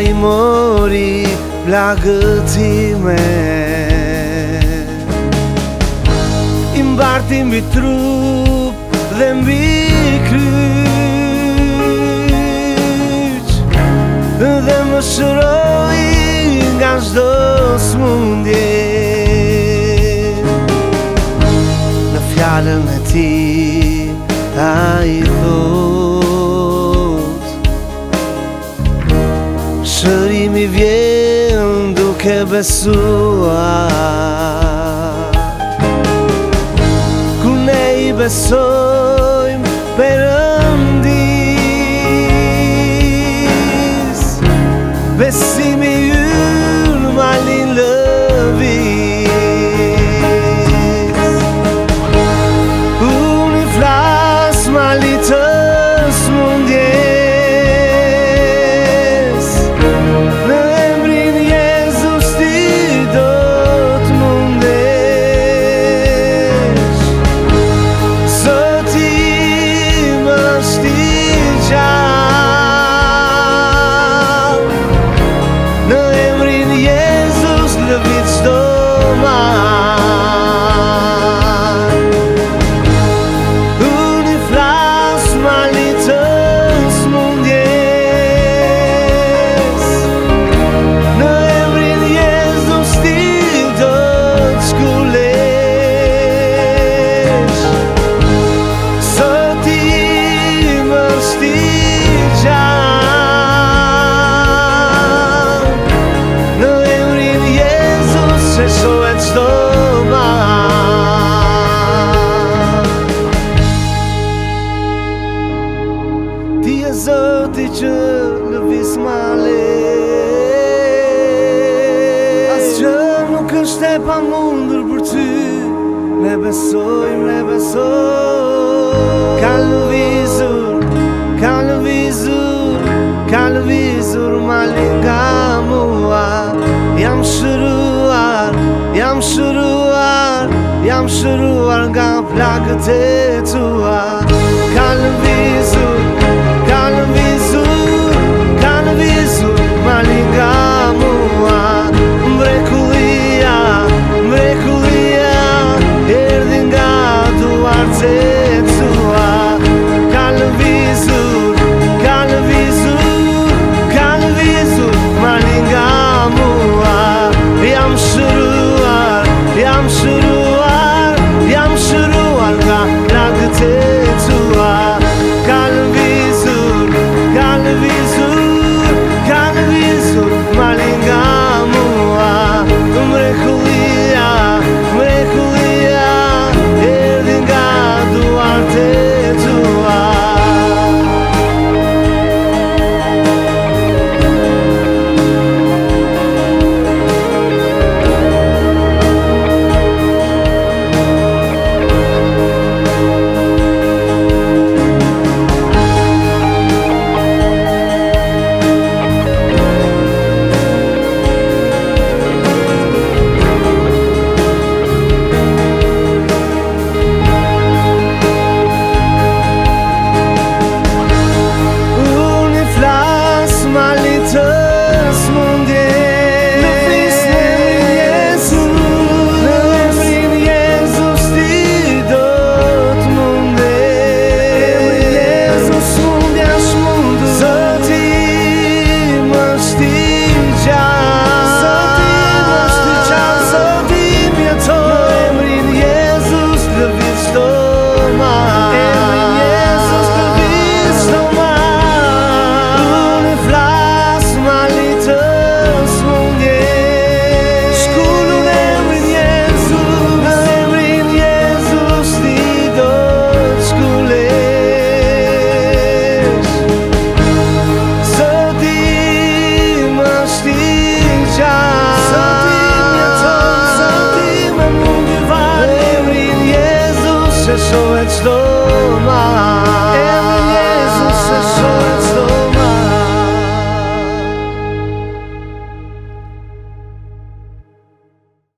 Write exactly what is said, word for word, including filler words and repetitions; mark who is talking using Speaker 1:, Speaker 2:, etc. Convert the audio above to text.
Speaker 1: i mori plagët time. I mbarti mbi trup dhe mbi kryq, dhe më shëroi nga çdo smundje. Në fjalën e tij ai thot, shërimi vjen duke besuar. Kur ne i besojmë Perëndis, besimi ynë malin lëviz. Unë i flas mali të smundjes, në emrin Jezus ti do të mundesh. Zoti im është i gjallë, në emrin Jezus lëviz çdo mal. Unë i flas mali të smundjes, në emrin Jezus ti do të shkulesh. Zoti im është i gjallë, në emrin Jezus sheshohet çdo mal. Ti je Zoti që lëviz male, asgjë nuk është e pamundur për ty. Ne besojmë, ne besojmë. Ka lëvizur, ka lëvizur, ka lëvizur mali nga mua. Jam shëruar, jam shëruar, jam shëruar nga plagët e tua. Ka lëvizur,